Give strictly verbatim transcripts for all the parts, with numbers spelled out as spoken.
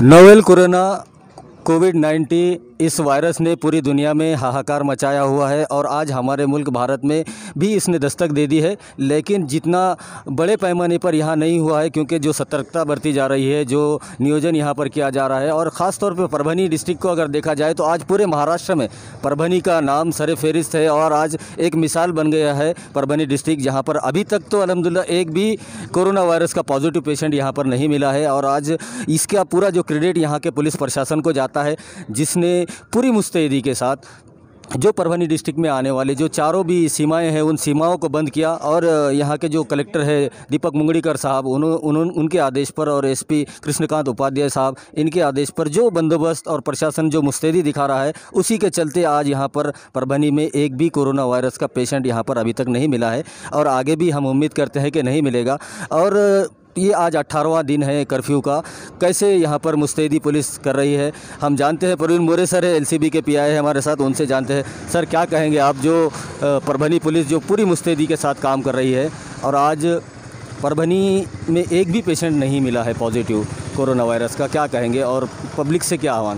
Novel corona covid nineteen इस virus ने पूरी दुनिया में हाहाकार मचाया हुआ है और आज हमारे मुल्क भारत में भी इसने दस्तक दे दी है। लेकिन जितना बड़े पैमाने पर यहाँ नहीं हुआ है, क्योंकि जो सतर्कता बरती जा रही है, जो नियोजन यहाँ पर किया जा रहा है, और ख़ास तौर पे परभनी डिस्ट्रिक्ट को अगर देखा जाए तो आज पूरे महाराष्ट्र में परभनी का नाम सरे फहरिस्त है और आज एक मिसाल बन गया है परभनी डिस्ट्रिक्ट, जहाँ पर अभी तक तो अल्हम्दुलिल्लाह एक भी कोरोना वायरस का पॉजिटिव पेशेंट यहाँ पर नहीं मिला है। और आज इसका पूरा जो क्रेडिट यहाँ के पुलिस प्रशासन को जाता है, जिसने पूरी मुस्तैदी के साथ जो परभनी डिस्ट्रिक्ट में आने वाले जो चारों भी सीमाएं हैं उन सीमाओं को बंद किया। और यहाँ के जो कलेक्टर है दीपक मुंगड़ीकर साहब, उन्होंने उनके आदेश पर, और एसपी कृष्णकांत उपाध्याय साहब, इनके आदेश पर जो बंदोबस्त और प्रशासन जो मुस्तैदी दिखा रहा है, उसी के चलते आज यहाँ पर परभनी में एक भी कोरोना वायरस का पेशेंट यहाँ पर अभी तक नहीं मिला है और आगे भी हम उम्मीद करते हैं कि नहीं मिलेगा। और ये आज अट्ठारहवां दिन है कर्फ्यू का। कैसे यहाँ पर मुस्तैदी पुलिस कर रही है हम जानते हैं। प्रवीण मोरे सर है, एलसीबी के पीआई है हमारे साथ, उनसे जानते हैं। सर, क्या कहेंगे आप, जो परभनी पुलिस जो पूरी मुस्तैदी के साथ काम कर रही है और आज परभनी में एक भी पेशेंट नहीं मिला है पॉजिटिव कोरोना वायरस का, क्या कहेंगे और पब्लिक से क्या आह्वान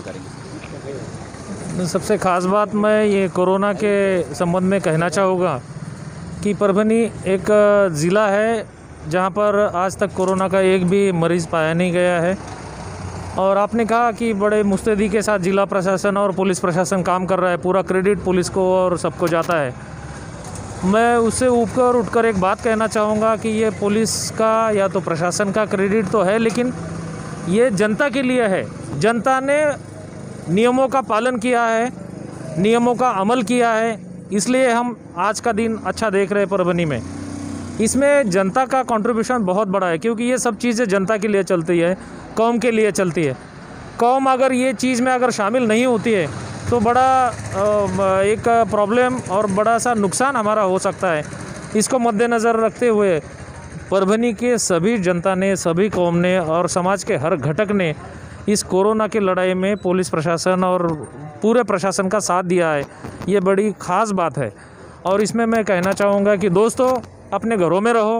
करेंगे? सबसे ख़ास बात मैं ये कोरोना के संबंध में कहना चाहूँगा कि परभनी एक ज़िला है जहाँ पर आज तक कोरोना का एक भी मरीज़ पाया नहीं गया है। और आपने कहा कि बड़े मुस्तैदी के साथ ज़िला प्रशासन और पुलिस प्रशासन काम कर रहा है, पूरा क्रेडिट पुलिस को और सबको जाता है। मैं उससे ऊपर उठकर एक बात कहना चाहूँगा कि ये पुलिस का या तो प्रशासन का क्रेडिट तो है, लेकिन ये जनता के लिए है। जनता ने नियमों का पालन किया है, नियमों का अमल किया है, इसलिए हम आज का दिन अच्छा देख रहे हैं परभनी में। इसमें जनता का कंट्रीब्यूशन बहुत बड़ा है, क्योंकि ये सब चीज़ें जनता के लिए चलती है, कौम के लिए चलती है। कौम अगर ये चीज़ में अगर शामिल नहीं होती है तो बड़ा एक प्रॉब्लम और बड़ा सा नुकसान हमारा हो सकता है। इसको मद्देनज़र रखते हुए परभनी के सभी जनता ने, सभी कौम ने और समाज के हर घटक ने इस कोरोना की लड़ाई में पुलिस प्रशासन और पूरे प्रशासन का साथ दिया है। ये बड़ी ख़ास बात है। और इसमें मैं कहना चाहूँगा कि दोस्तों, अपने घरों में रहो।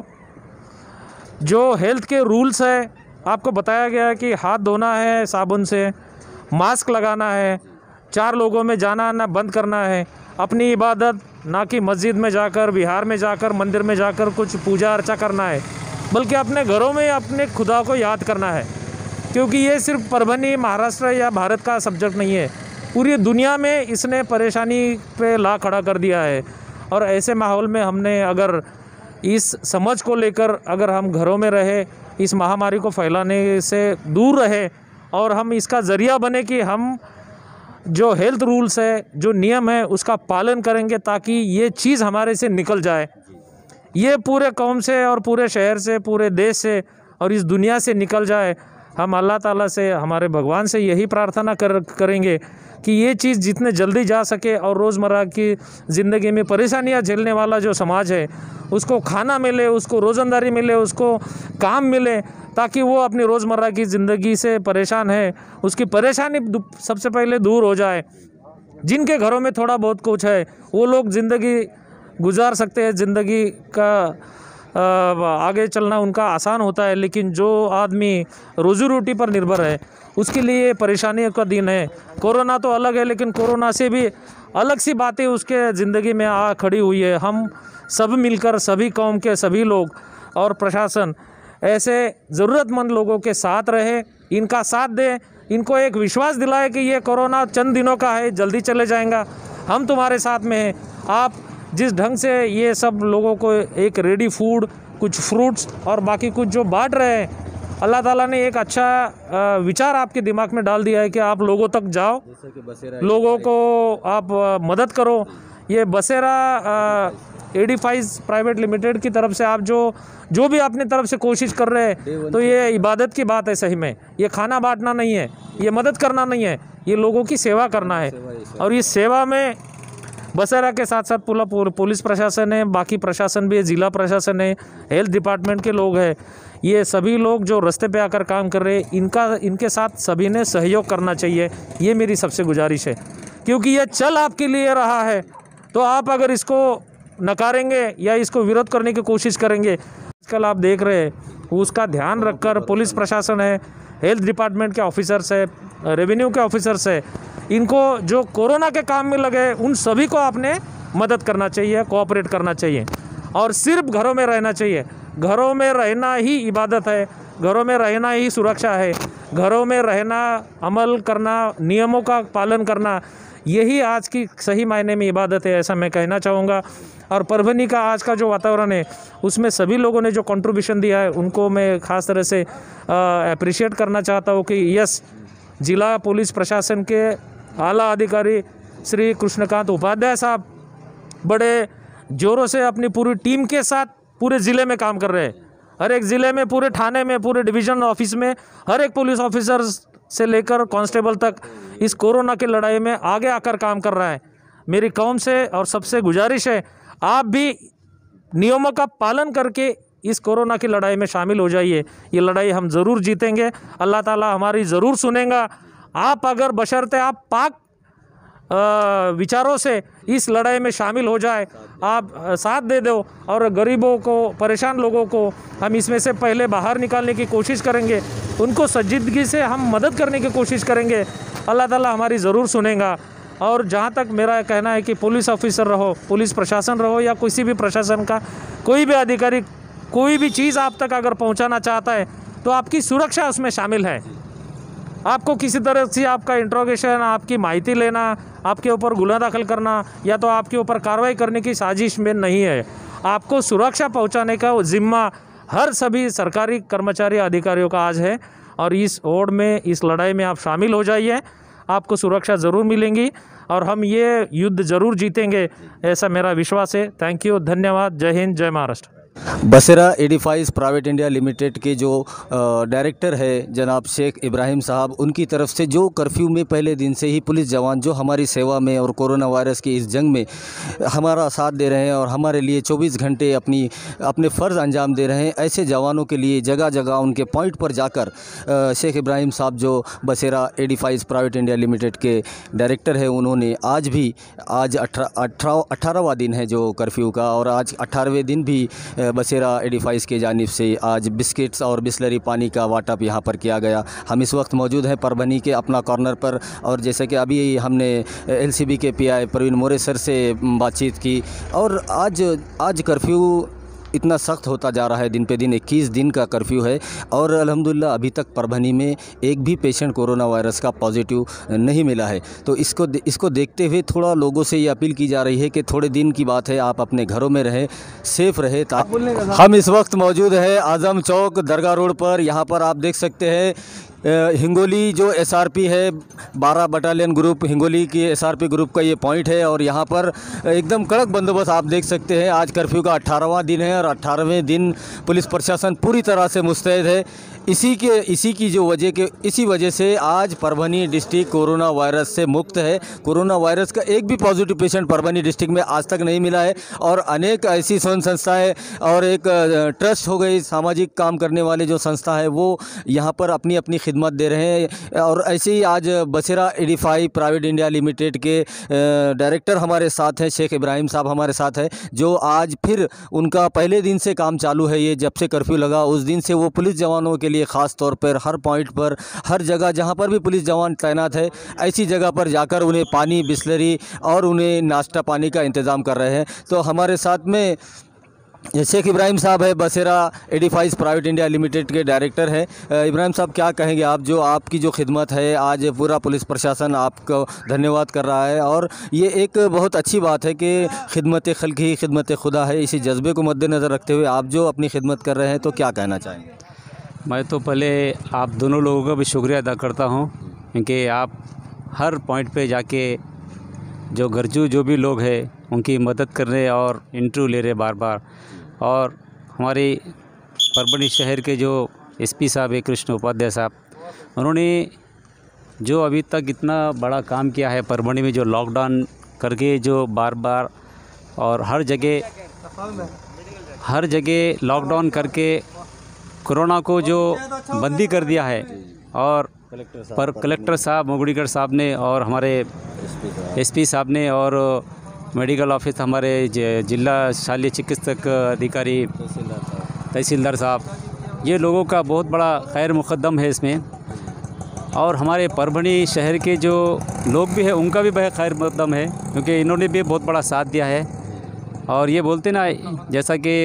जो हेल्थ के रूल्स है, आपको बताया गया है कि हाथ धोना है साबुन से, मास्क लगाना है, चार लोगों में जाना आना बंद करना है, अपनी इबादत ना कि मस्जिद में जाकर, बिहार में जाकर, मंदिर में जाकर कुछ पूजा अर्चा करना है, बल्कि अपने घरों में अपने खुदा को याद करना है। क्योंकि ये सिर्फ परभनी, महाराष्ट्र या भारत का सब्जेक्ट नहीं है, पूरी दुनिया में इसने परेशानी पे ला खड़ा कर दिया है। और ऐसे माहौल में हमने अगर इस समझ को लेकर अगर हम घरों में रहे, इस महामारी को फैलाने से दूर रहे और हम इसका ज़रिया बने कि हम जो हेल्थ रूल्स है, जो नियम है, उसका पालन करेंगे, ताकि ये चीज़ हमारे से निकल जाए, ये पूरे कौम से और पूरे शहर से, पूरे देश से और इस दुनिया से निकल जाए। हम अल्लाह ताला से, हमारे भगवान से यही प्रार्थना कर करेंगे कि ये चीज़ जितने जल्दी जा सके और रोज़मर्रा की ज़िंदगी में परेशानियां झेलने वाला जो समाज है उसको खाना मिले, उसको रोज़ंदारी मिले, उसको काम मिले, ताकि वो अपनी रोज़मर्रा की ज़िंदगी से परेशान है, उसकी परेशानी सबसे पहले दूर हो जाए। जिनके घरों में थोड़ा बहुत कुछ है वो लोग ज़िंदगी गुजार सकते हैं, ज़िंदगी का आगे चलना उनका आसान होता है। लेकिन जो आदमी रोज़ी रोटी पर निर्भर है उसके लिए परेशानियों का दिन है। कोरोना तो अलग है, लेकिन कोरोना से भी अलग सी बातें उसके ज़िंदगी में आ खड़ी हुई है। हम सब मिलकर, सभी कौम के सभी लोग और प्रशासन ऐसे ज़रूरतमंद लोगों के साथ रहे, इनका साथ दें, इनको एक विश्वास दिलाए कि ये कोरोना चंद दिनों का है, जल्दी चले जाएगा, हम तुम्हारे साथ में हैं। आप जिस ढंग से ये सब लोगों को एक रेडी फूड, कुछ फ्रूट्स और बाकी कुछ जो बांट रहे हैं, अल्लाह ताला ने एक अच्छा विचार आपके दिमाग में डाल दिया है कि आप लोगों तक जाओ, लोगों को आप मदद करो। ये बसेरा एडिफाइज प्राइवेट लिमिटेड की तरफ से आप जो जो भी अपनी तरफ से कोशिश कर रहे हैं, तो ये इबादत की बात है। सही में ये खाना बांटना नहीं है, ये मदद करना नहीं है, ये लोगों की सेवा करना है। और इस सेवा में बसेरा के साथ साथ पूरा पुलिस प्रशासन है, बाकी प्रशासन भी है, ज़िला प्रशासन है, हेल्थ डिपार्टमेंट के लोग हैं। ये सभी लोग जो रास्ते पे आकर काम कर रहे हैं, इनका इनके साथ सभी ने सहयोग करना चाहिए। ये मेरी सबसे गुजारिश है, क्योंकि ये चल आपके लिए रहा है, तो आप अगर इसको नकारेंगे या इसको विरोध करने की कोशिश करेंगे, आजकल आप देख रहे हैं, उसका ध्यान रखकर पुलिस प्रशासन है, हेल्थ डिपार्टमेंट के ऑफिसर्स है, रेवेन्यू के ऑफिसर्स है, इनको जो कोरोना के काम में लगे उन सभी को आपने मदद करना चाहिए, कोऑपरेट करना चाहिए और सिर्फ घरों में रहना चाहिए। घरों में रहना ही इबादत है, घरों में रहना ही सुरक्षा है, घरों में रहना, अमल करना, नियमों का पालन करना, यही आज की सही मायने में इबादत है, ऐसा मैं कहना चाहूँगा। और परभनी का आज का जो वातावरण है उसमें सभी लोगों ने जो कंट्रीब्यूशन दिया है उनको मैं ख़ास तरह से अप्रिशिएट करना चाहता हूँ कि यस, जिला पुलिस प्रशासन के आला अधिकारी श्री कृष्णकांत उपाध्याय साहब बड़े ज़ोरों से अपनी पूरी टीम के साथ पूरे ज़िले में काम कर रहे हैं। हर एक ज़िले में, पूरे थाने में, पूरे डिवीज़न ऑफिस में, हर एक पुलिस ऑफिसर से लेकर कांस्टेबल तक इस कोरोना की लड़ाई में आगे आकर काम कर रहा है। मेरी कौम से और सबसे गुजारिश है, आप भी नियमों का पालन करके इस कोरोना की लड़ाई में शामिल हो जाइए। ये लड़ाई हम ज़रूर जीतेंगे, अल्लाह ताला हमारी ज़रूर सुनेगा। आप अगर बशर्ते आप पाक विचारों से इस लड़ाई में शामिल हो जाए, आप साथ दे दो और गरीबों को, परेशान लोगों को हम इसमें से पहले बाहर निकालने की कोशिश करेंगे, उनको संजीदगी से हम मदद करने की कोशिश करेंगे, अल्लाह ताला हमारी ज़रूर सुनेगा। और जहाँ तक मेरा कहना है कि पुलिस ऑफिसर रहो, पुलिस प्रशासन रहो या किसी भी प्रशासन का कोई भी अधिकारी कोई भी चीज़ आप तक अगर पहुँचाना चाहता है तो आपकी सुरक्षा उसमें शामिल है। आपको किसी तरह से आपका इंट्रोगेशन, आपकी माहिती लेना, आपके ऊपर गुनाह दाखिल करना या तो आपके ऊपर कार्रवाई करने की साजिश में नहीं है। आपको सुरक्षा पहुंचाने का जिम्मा हर सभी सरकारी कर्मचारी अधिकारियों का आज है और इस ओर में, इस लड़ाई में आप शामिल हो जाइए, आपको सुरक्षा ज़रूर मिलेंगी और हम ये युद्ध ज़रूर जीतेंगे, ऐसा मेरा विश्वास है। थैंक यू, धन्यवाद, जय हिंद, जय महाराष्ट्र। बसेरा एडिफाइस प्राइवेट इंडिया लिमिटेड के जो डायरेक्टर है जनाब शेख इब्राहिम साहब, उनकी तरफ से जो कर्फ्यू में पहले दिन से ही पुलिस जवान जो हमारी सेवा में और कोरोना वायरस की इस जंग में हमारा साथ दे रहे हैं और हमारे लिए चौबीस घंटे अपनी अपने फ़र्ज़ अंजाम दे रहे हैं, ऐसे जवानों के लिए जगह जगह उनके पॉइंट पर जाकर शेख इब्राहिम साहब जो Basera edifice private India limited के डायरेक्टर है, उन्होंने आज भी आज अठारह अठारहवां दिन है जो कर्फ्यू का, और आज अठारहवें दिन भी बसेरा एडिफाइस के जानिब से आज बिस्किट्स और बिस्लरी पानी का वाटअप यहाँ पर किया गया। हम इस वक्त मौजूद हैं परभनी के अपना कॉर्नर पर, और जैसे कि अभी हमने एलसीबी के पीआई प्रवीण मोरे सर से बातचीत की, और आज आज कर्फ्यू इतना सख्त होता जा रहा है, दिन पे दिन इक्कीस दिन का कर्फ्यू है और अल्हम्दुलिल्लाह अभी तक परभनी में एक भी पेशेंट कोरोना वायरस का पॉजिटिव नहीं मिला है। तो इसको इसको देखते हुए थोड़ा लोगों से ये अपील की जा रही है कि थोड़े दिन की बात है, आप अपने घरों में रहें, सेफ़ रहे। हम इस वक्त मौजूद है आज़म चौक दरगाह रोड पर। यहाँ पर आप देख सकते हैं हिंगोली जो एसआरपी है, बारह बटालियन ग्रुप हिंगोली की एसआरपी ग्रुप का ये पॉइंट है और यहाँ पर एकदम कड़क बंदोबस्त आप देख सकते हैं। आज कर्फ्यू का अट्ठारहवां दिन है और अट्ठारहवें दिन पुलिस प्रशासन पूरी तरह से मुस्तैद है। इसी के इसी की जो वजह के इसी वजह से आज परभनी डिस्ट्रिक्ट कोरोना वायरस से मुक्त है। कोरोना वायरस का एक भी पॉजिटिव पेशेंट परभनी डिस्ट्रिक्ट में आज तक नहीं मिला है और अनेक ऐसी स्वयं संस्थाएं और एक ट्रस्ट हो गई, सामाजिक काम करने वाले जो संस्था है वो यहाँ पर अपनी अपनी खिदमत दे रहे हैं। और ऐसे ही आज Basera edifice private India limited के डायरेक्टर हमारे साथ हैं, शेख इब्राहिम साहब हमारे साथ हैं, जो आज फिर उनका पहले दिन से काम चालू है। ये जब से कर्फ्यू लगा उस दिन से वो पुलिस जवानों के लिए ख़ास तौर पर हर पॉइंट पर, हर जगह जहां पर भी पुलिस जवान तैनात है, ऐसी जगह पर जाकर उन्हें पानी, बिस्लरी और उन्हें नाश्ता पानी का इंतज़ाम कर रहे हैं। तो हमारे साथ में शेख इब्राहिम साहब है, Basera edifice private India limited के डायरेक्टर है। इब्राहिम साहब, क्या कहेंगे आप, जो आपकी जो खिदमत है, आज पूरा पुलिस प्रशासन आपको धन्यवाद कर रहा है और ये एक बहुत अच्छी बात है कि खिदमत खल्क़ ही खिदमत खुदा है। इसी जज्बे को मद्देनज़र रखते हुए आप जो अपनी खिदमत कर रहे हैं, तो क्या कहना चाहेंगे? मैं तो पहले आप दोनों लोगों का भी शुक्रिया अदा करता हूं, क्योंकि आप हर पॉइंट पे जाके जो घरजू जो भी लोग हैं उनकी मदद कर रहे और इंटरव्यू ले रहे बार बार। और हमारे परभनी शहर के जो एसपी साहब है कृष्ण उपाध्याय साहब, उन्होंने जो अभी तक इतना बड़ा काम किया है परभनी में, जो लॉकडाउन करके जो बार बार और हर जगह हर जगह लॉकडाउन करके कोरोना को जो बंदी कर दिया है, और पर कलेक्टर साहब मोगड़ीगढ़ साहब ने और हमारे एसपी साहब ने और मेडिकल ऑफिस हमारे जिला शालीय चिकित्सक अधिकारी तहसीलदार साहब, ये लोगों का बहुत बड़ा खैर मुकद्दम है इसमें। और हमारे परभणी शहर के जो लोग भी हैं उनका भी बहुत खैर मकदम है, क्योंकि इन्होंने भी बहुत बड़ा साथ दिया है। और ये बोलते ना, जैसा कि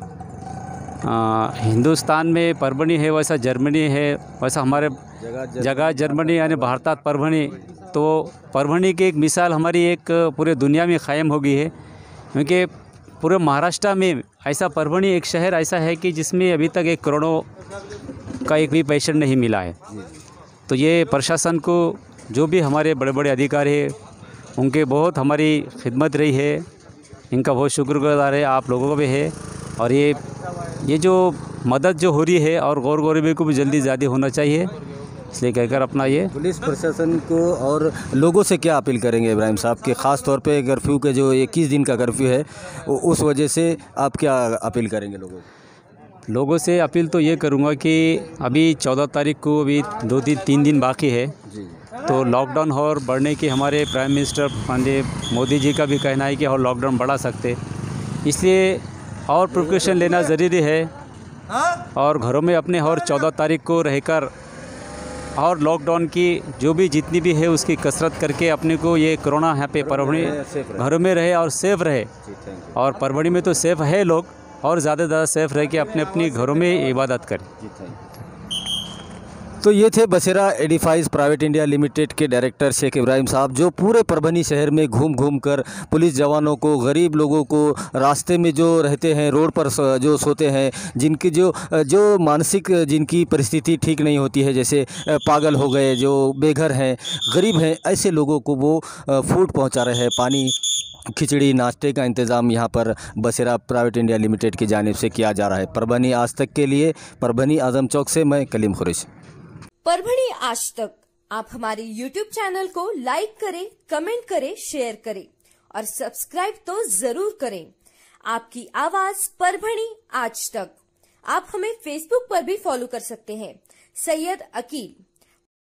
हिंदुस्तान में परभणी है वैसा जर्मनी है, वैसा हमारे जगह जर्मनी यानी भारतात परभणी। तो परभणी की एक मिसाल हमारी एक पूरे दुनिया में कायम हो गई है, क्योंकि पूरे महाराष्ट्र में ऐसा परभणी एक शहर ऐसा है कि जिसमें अभी तक एक कोरोना का एक भी पेशेंट नहीं मिला है। तो ये प्रशासन को, जो भी हमारे बड़े बड़े अधिकारी हैं, उनके बहुत हमारी खिदमत रही है, इनका बहुत शुक्रगुजार है, आप लोगों का भी है। और ये ये जो मदद जो हो रही है और गौर गरीबी को भी जल्दी ज़्यादा होना चाहिए, इसलिए कहकर अपना ये पुलिस प्रशासन को और लोगों से क्या अपील करेंगे इब्राहिम साहब के, ख़ास तौर पे कर्फ्यू के जो इक्कीस दिन का कर्फ्यू है उस वजह से आप क्या अपील करेंगे लोगों को? लोगों से अपील तो ये करूँगा कि अभी चौदह तारीख को अभी दो दिन तीन दिन बाकी है, तो लॉकडाउन और बढ़ने की हमारे प्राइम मिनिस्टर माननीय मोदी जी का भी कहना है कि और लॉकडाउन बढ़ा सकते, इसलिए और प्रिकॉशन लेना ज़रूरी है। और घरों में अपने और चौदह तारीख को रहकर और लॉकडाउन की जो भी जितनी भी है उसकी कसरत करके अपने को ये कोरोना यहाँ पे परभणी घरों में रहे और सेफ़ रहे। और परभणी में तो सेफ़ है लोग, और ज़्यादा से ज़्यादा सेफ़ रह के अपने अपनी घरों में इबादत करें। तो ये थे Basera edifice private India limited के डायरेक्टर शेख इब्राहिम साहब, जो पूरे परभणी शहर में घूम घूम कर पुलिस जवानों को, गरीब लोगों को, रास्ते में जो रहते हैं, रोड पर जो सोते हैं, जिनकी जो जो मानसिक जिनकी परिस्थिति ठीक नहीं होती है, जैसे पागल हो गए, जो बेघर हैं, गरीब हैं, ऐसे लोगों को वो फूड पहुंचा रहे हैं। पानी, खिचड़ी, नाश्ते का इंतज़ाम यहाँ पर बसेरा प्राइवेट इंडिया लिमिटेड की जानिब से किया जा रहा है। परभणी आज तक के लिए परभणी आजम चौक से मैं कलीम खुरैशी। परभणी आज तक आप हमारे यूट्यूब चैनल को लाइक करें, कमेंट करें, शेयर करें और सब्सक्राइब तो जरूर करें। आपकी आवाज परभणी आज तक। आप हमें फेसबुक पर भी फॉलो कर सकते हैं। सैयद अकील